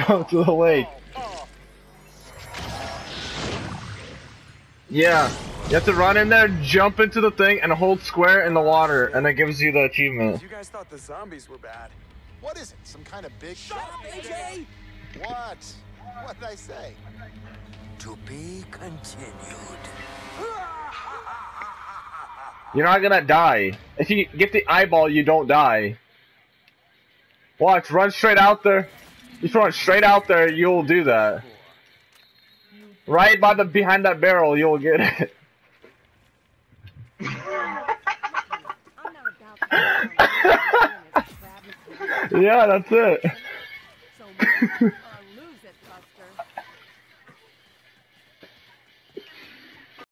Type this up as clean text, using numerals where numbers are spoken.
Go to the lake. Yeah. You have to run in there, jump into the thing, and hold square in the water, and it gives you the achievement. You guys thought the zombies were bad. What is it? Some kind of big... Shut up, AJ! What? What did I say? To be continued. You're not gonna die. If you get the eyeball, you don't die. Watch, run straight out there. If you run straight out there, you'll do that. Right by the behind that barrel, you'll get it. Yeah, that's it.